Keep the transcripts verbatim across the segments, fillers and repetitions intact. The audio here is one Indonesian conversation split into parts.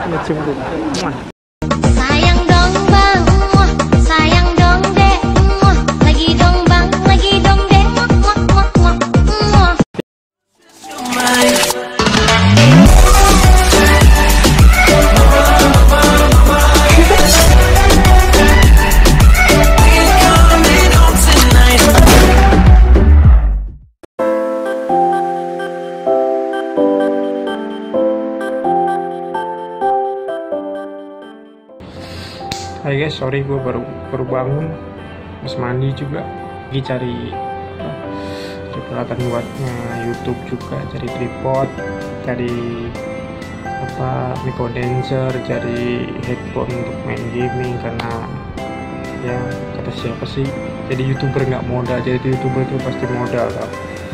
ngecium dulu. Sayang dong bang, muah. Sayang dong dek, muah. Lagi dong bang, lagi dong dek, muah, muah, muah, muah, muah. Hai guys, sorry gue baru baru bangun, habis mandi juga, lagi cari apa, cari peralatan buat YouTube juga, cari tripod, cari apa mic condenser, cari headphone untuk main gaming karena ya kata siapa sih, jadi youtuber nggak modal, jadi youtuber itu pasti modal kan.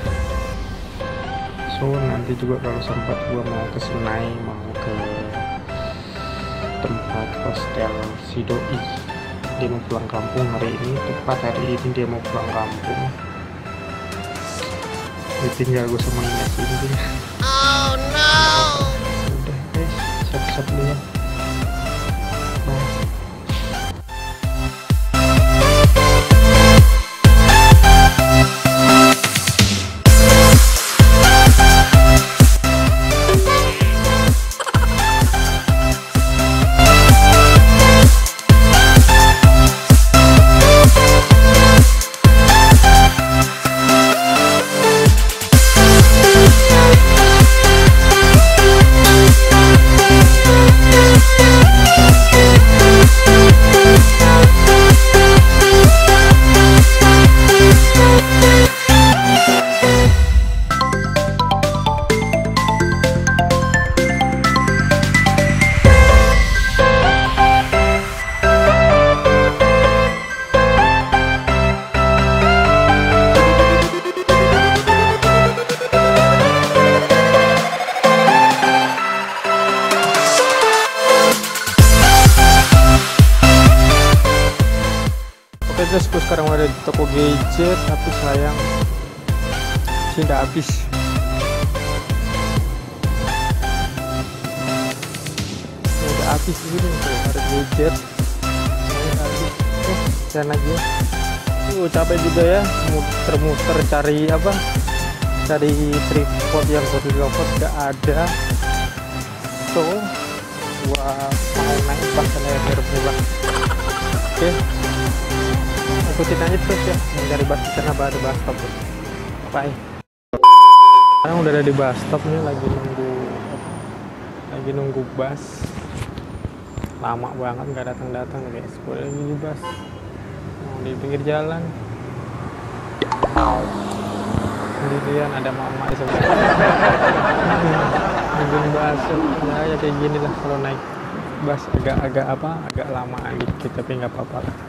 So nanti juga kalau sempat gue mau ke Senai, mau ke tempat hostel si doi, dia mau pulang kampung hari ini, tepat hari ini dia mau pulang kampung, dia tinggal gue sama Nina sini. Oh no. Udah guys, siap-siap dulu ya. Bye. Oke guys, gue sekarang ada di toko gadget, tapi sayang sih udah habis. Ini udah habis ini tuh, ada gadget. Ini udah habis. Eh, jangan lagi ya. Uh, capek juga ya, muter-muter cari apa? Cari tripod yang body lopot gak ada. So, gua mau naik bus leher pulang. Oke. Ikutin aja terus ya, mencari bus karena baru bus stop. Bye. Sekarang udah ada di bus stop nih, lagi nunggu lagi nunggu bus. Lama banget nggak datang-datang guys. Gue lagi di bus, mau di pinggir jalan. Sendirian ada mama di sebelah. Nungguin bus, ya, ya kayak gini lah kalau naik bus, agak-agak apa, agak lamaan dikit tapi nggak apa-apa lah.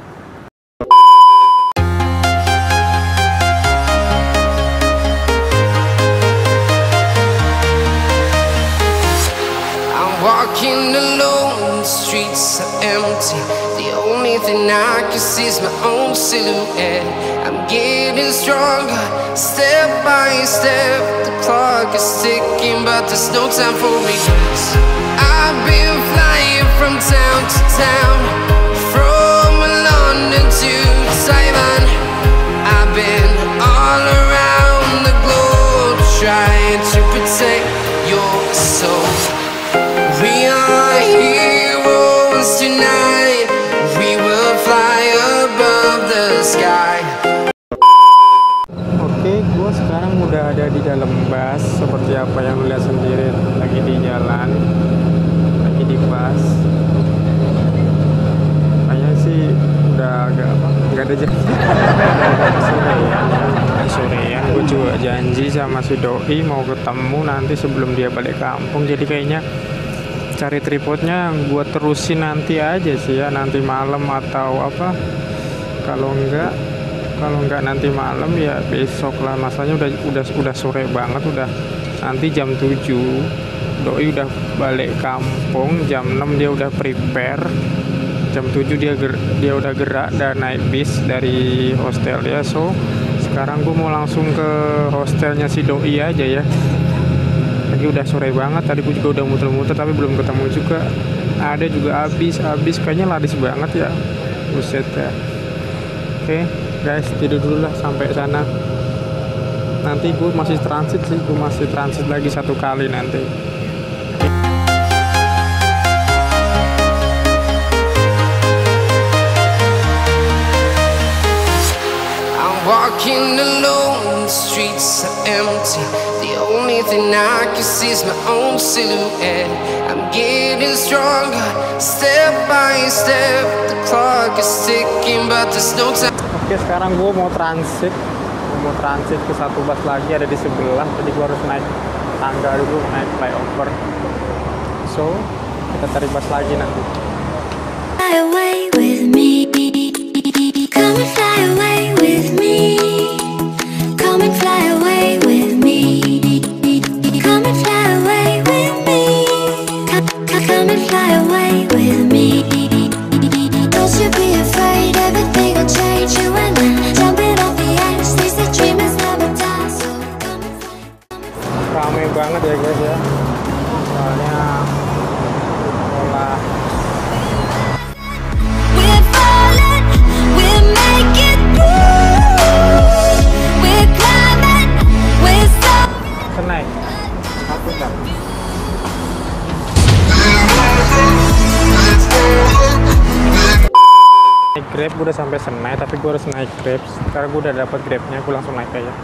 Walking alone, the streets are empty. The only thing I can see is my own silhouette. I'm getting stronger, step by step. The clock is ticking, but there's no time for regrets. I've been flying from town to town, from London to Taiwan. I've been all around the globe, trying to protect your soul. We are heroes tonight. We will fly above the sky. Oke, gue sekarang udah ada di dalam bus. Seperti apa yang lu lihat sendiri, lagi di jalan, lagi di bus. Kayaknya sih udah agak apa? Nggak ada janji. Sorean, sorean. Gue juga janji sama si doi mau ketemu nanti sebelum dia balik kampung. Jadi kayaknya cari tripodnya gue terusin nanti aja sih ya, nanti malam atau apa. Kalau enggak kalau enggak nanti malam ya besok lah, masanya udah udah udah sore banget, udah nanti jam tujuh doi udah balik kampung, jam enam dia udah prepare, jam tujuh dia ger, dia udah gerak dan naik bis dari hostel ya. So sekarang gue mau langsung ke hostelnya si doi aja ya, Lagi udah sore banget, tadi gue juga udah muter-muter tapi belum ketemu juga. Ada juga habis, habis kayaknya laris banget ya. Buset ya. Oke guys, tidur dulu lah sampai sana. Nanti gue masih transit sih, gue masih transit lagi satu kali nanti. Walking alone, the streets are empty. The only thing I can see is my own silhouette. I'm getting stronger, step by step. The clock is ticking, but there's no time. Oke, sekarang gue mau transit. Gue mau transit ke satu bus lagi, ada di sebelah. Jadi gue harus naik tangga dulu, naik flyover. So, kita cari bus lagi nanti. Fly away with me. Come and fly away with me. Come and fly away with me. Come and fly away with me. Come, come and fly away with me. Don't you be afraid, everything will change. You and I, jumping off the edge. These the dreamers never die. So come and fly. Ramai banget ya guys ya. Soalnya sekolah. We're falling, we're making through. We're climbing, we're soaring. Senai. Aku tak. Naik Grab, gue udah sampai Senai, tapi gue harus naik Grab. Sekarang gue udah dapat Grabnya, gue langsung naik aja.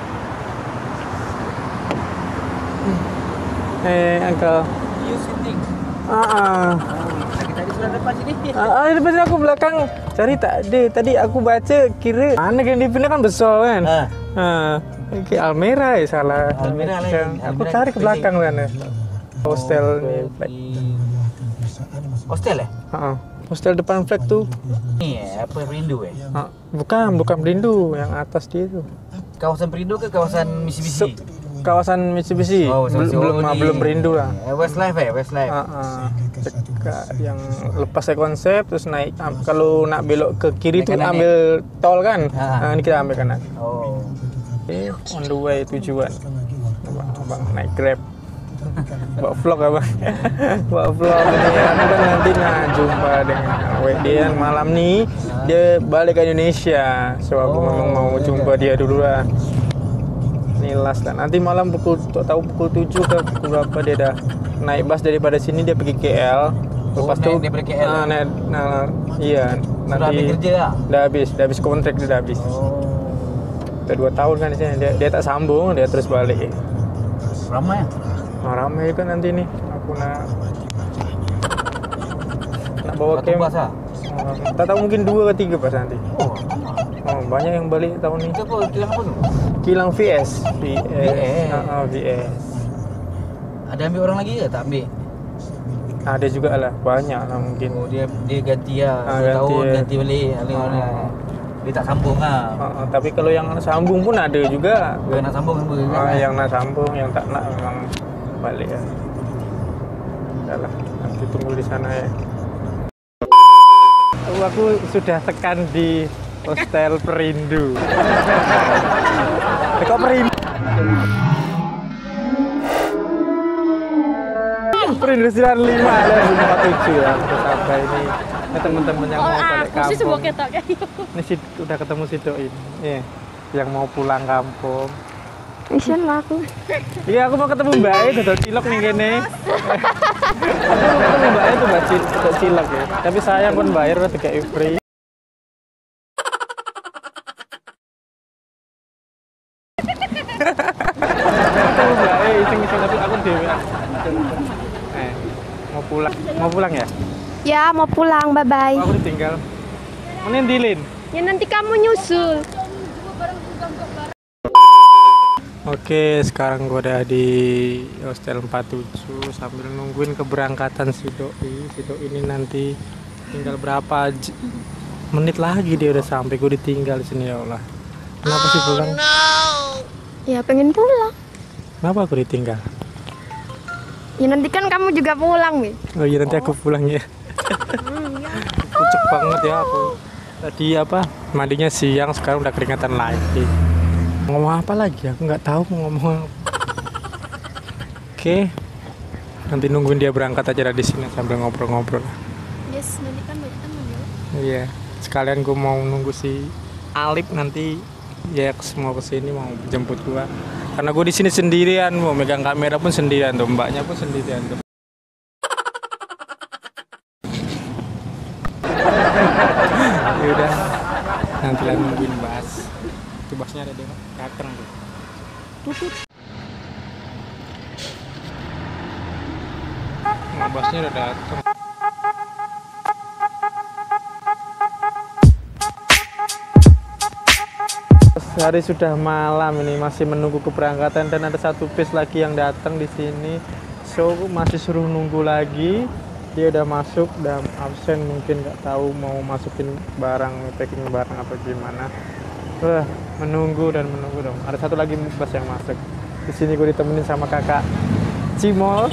Eh, uncle. You sitting. Ah, ah. Tadi sudah depan sini. Ah, ah, depan aku belakang. Cari tak ada. Tadi aku baca kira mana yang dipindah kan besar kan. Ah. Ah, ke Almera ya salah. Almera lagi. Aku Almera cari ke belakang sana. Hostel nih. Hostel ya? Heeh. Hostel depan flag tuh. Ini apa Perindu ya? Ah, bukan, bukan Perindu, yang atas dia tuh. Kawasan Perindu ke kawasan Mitsubishi? Se- kawasan Mitsubishi. Oh, Bel- Mitsubishi. belum Oh, di- belum Perindu lah. Eh, Westlife ya, Westlife. Ah, ah. Dekat yang lepas saya konsep terus naik ah, kalau nak belok ke kiri Naik tuh kanan ambil tol kan. Ah. Nah, ini kita ambil kanan. Oh. Oke, on the way tujuan. Abang, abang naik Grab. Bawa vlog abang. Bawa vlog ini aku kan nanti nah jumpa dengan W D yang malam nih dia balik ke Indonesia. So aku Oh, memang mau iya. jumpa dia dulu lah. Ini last lah. Nanti malam pukul tahu pukul tujuh ke pukul berapa dia dah naik bus daripada sini dia pergi K L. Oh, Lepas naik tuh daripada K L? Nah, naik, nah, iya Sudah nanti habis kerja lah? udah habis, udah habis kontrak dia udah habis. Oh. Udah dua tahun kan di sini. Dia, dia tak sambung, dia terus balik. Ramai ya? Nah, ramai kan nanti nih. Aku nak nak bawa Satu camp. bas ah? Oh, tak tahu mungkin dua ke tiga pas nanti. Oh. Oh, banyak yang balik tahun ini. Itu apa? Kilang apa tu? Kilang V S. V S. V S. Ah, ah, V S. Ada ambil orang lagi ke? Tak ambil? Ada juga lah, banyak lah mungkin. Oh, dia dia ganti lah. Ah, Dua ganti tahun ya. ganti balik. Alih mana? Dia tak sambung lah. Ah, ah, tapi kalau yang sambung pun ada juga. Dia nak sambung kan? Ah, yang nak sambung, yang tak nak memang balik ya. Udah lah, nanti tunggu di sana ya. Oh, aku sudah tekan di Hostel Perindu. Eh, kok Perindu? Perindu sembilan lima dan empat tujuh ya. Udah sampai ini. Ini teman-teman yang mau balik kampung. Ini si, udah ketemu si Doin. Iya, yang mau pulang kampung. Mission lah aku. Iya, aku mau ketemu Mbak E, dodol cilok nih kene. Aku mau ketemu Mbak E tuh Mbak Cil- dodol cilok ya. Tapi sayang pun bayar udah tiga free. Ketemu Mbak E iseng-iseng tapi aku dewe. Eh, mau pulang, mau pulang ya? Ya mau pulang, bye bye. Oh, aku ditinggal. Mana Dilin? Ya nanti kamu nyusul. Oke, sekarang gue udah di Hostel empat tujuh sambil nungguin keberangkatan si Doi. Si Doi ini nanti tinggal berapa j- menit lagi dia udah sampai. Gue ditinggal di sini ya Allah. Kenapa sih pulang? Ya pengen pulang. Kenapa aku ditinggal? Ya nanti kan kamu juga pulang, Mi. Oh iya nanti aku pulang ya. Pucuk banget ya aku. Tadi apa? Mandinya siang, sekarang udah keringatan lagi. Ngomong apa lagi? Aku nggak tahu mau ngomong apa. Oke, Oke, nanti nungguin dia berangkat aja di sini sambil ngobrol-ngobrol. Yes, nanti kan banyak teman ya. Iya, sekalian gue mau nunggu si Alip nanti ya semua kesini mau jemput gue. Karena gue di sini sendirian, mau megang kamera pun sendirian tuh, mbaknya pun sendirian tuh. Ya udah, nanti lagi nungguin bas. Itu basnya ada deh, datang tuh. Tutut. Nah, basnya udah datang. Hari sudah malam ini, masih menunggu keberangkatan dan ada satu bis lagi yang datang di sini. So masih suruh nunggu lagi. Dia udah masuk, udah absen, mungkin nggak tahu mau masukin barang, packing barang atau gimana. Wah, menunggu dan menunggu dong. Ada satu lagi bus yang masuk. Di sini gue ditemenin sama kakak Cimol.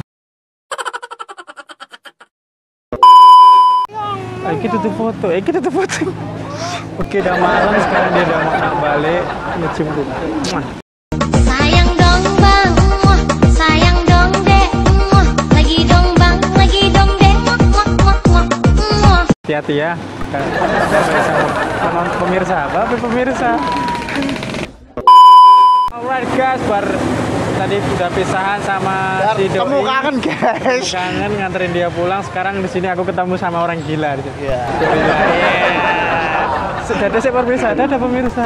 Eh, kita tuh foto, eh kita tuh foto. Oke, udah malam sekarang dia udah mau balik, ngecium gue. Sayang dong bang, muah. Sayang dong dek, muah. Lagi dong bang, lagi dong dek, muah, muah, muah, muah, muah. Hati-hati ya, sama pemirsa, apa pemirsa? Alright guys, bar tadi udah pisahan sama si Doi. Kamu kangen guys? Kangen nganterin dia pulang. Sekarang di sini aku ketemu sama orang gila di sini. Iya. Sudah ada sih pemirsa, ada ada pemirsa.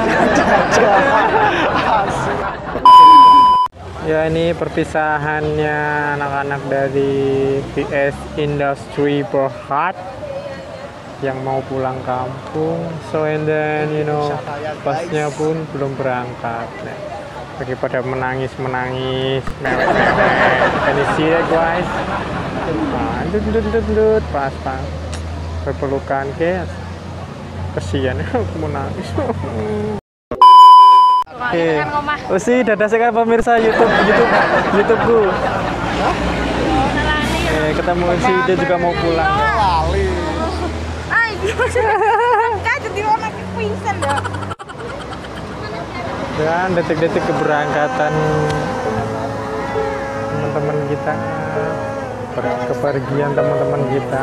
Ya ini perpisahannya anak-anak dari P S Industri Berhad yang mau pulang kampung. So and then you know busnya pun belum berangkat. Nah, lagi pada menangis menangis mewek mewek. Can you see that guys? Nah, dut dut dut dut pas pas berpelukan guys. Kesian aku mau nangis. Oke, oh sih dadah sekali pemirsa YouTube YouTube YouTubeku. Eh, ketemu si dia juga mau pulang. Dan detik-detik keberangkatan teman-teman kita, kepergian teman-teman kita.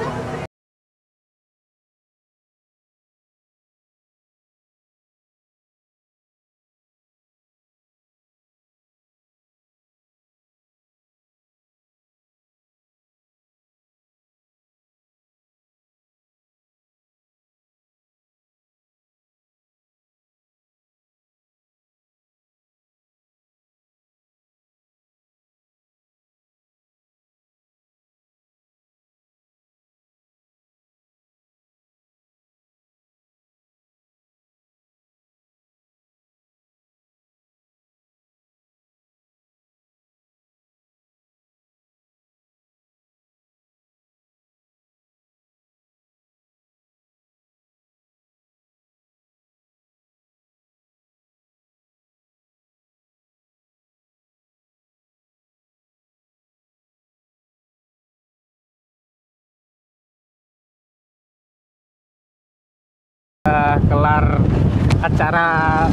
Uh, kelar acara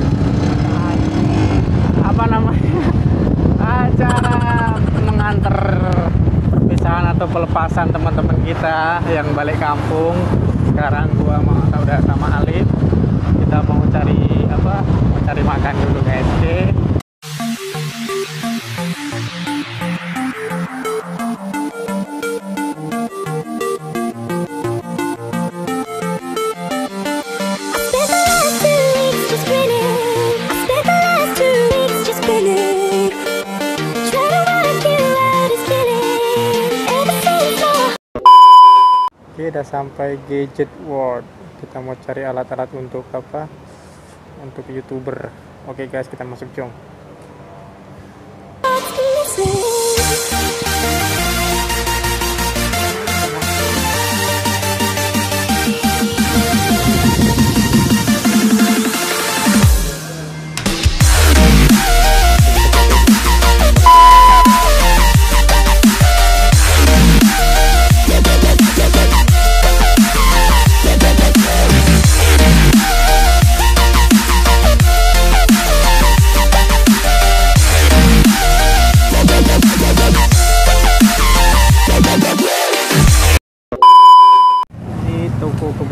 apa namanya acara mengantar perpisahan atau pelepasan teman-teman kita yang balik kampung. Sekarang gua mau udah sama Alif, kita mau cari apa mau cari makan dulu guys. Oke. Udah sampai Gadget World. Kita mau cari alat-alat untuk apa? Untuk YouTuber. Oke guys, kita masuk jom.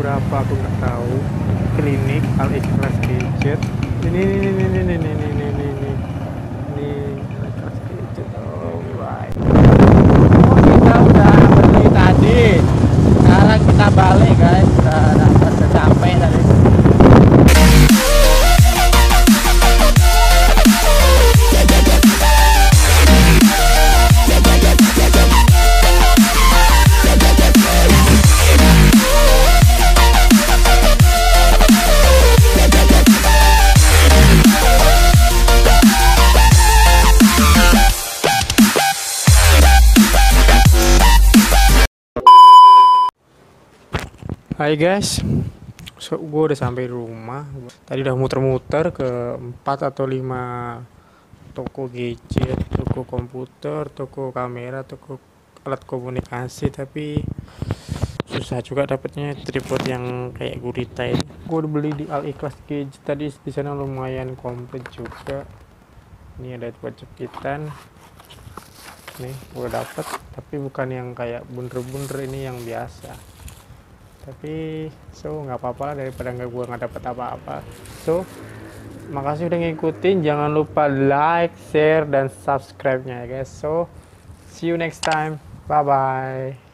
berapa aku nggak tahu. Klinik Al Ikhlas Gadget. Ini ini ini ini ini ini ini ini ini ini Al Ikhlas Gadget. Alright. Oh, kita udah beli tadi. Sekarang kita balik guys. Udah dapat udah capek tadi. Hai guys, so, gue udah sampai rumah. Tadi udah muter-muter ke empat atau lima toko gadget, toko komputer, toko kamera, toko alat komunikasi, tapi susah juga dapetnya tripod yang kayak gurita ini. Gue udah beli di Al Ikhlas Gadget tadi, di sana lumayan komplit juga. Ini ada buat jepitan. Nih, gue dapet, tapi bukan yang kayak bunder-bunder, ini yang biasa. Tapi so nggak apa-apa daripada nggak gua nggak dapet apa-apa. So makasih udah ngikutin, jangan lupa like, share dan subscribe nya ya guys. So see you next time, bye bye.